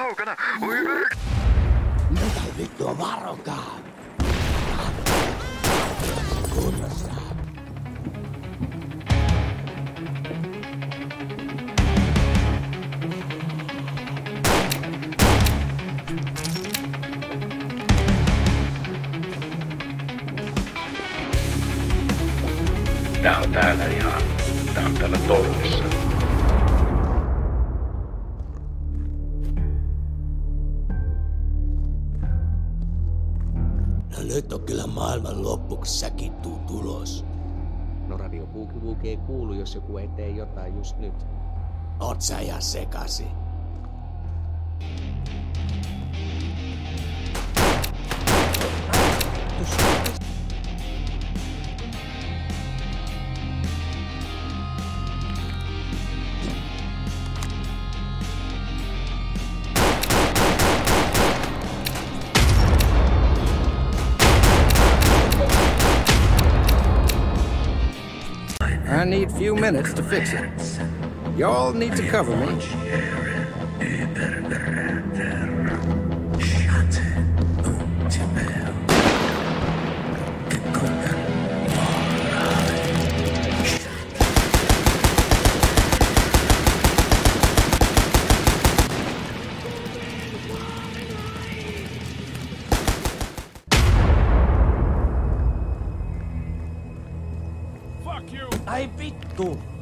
kaukana. Mitä vittua, varokaa! Kunnossa. Tää on täällä ihan. Tää on täällä tornissa. No nyt on kyllä maailman loppuksi säkin tuu tulos. No radiopuukivuuki ei kuulu, jos joku ei tee jotain just nyt. Oot sä ihan sekasi. I need few minutes to fix it. Y'all need to cover me. Ai vittu!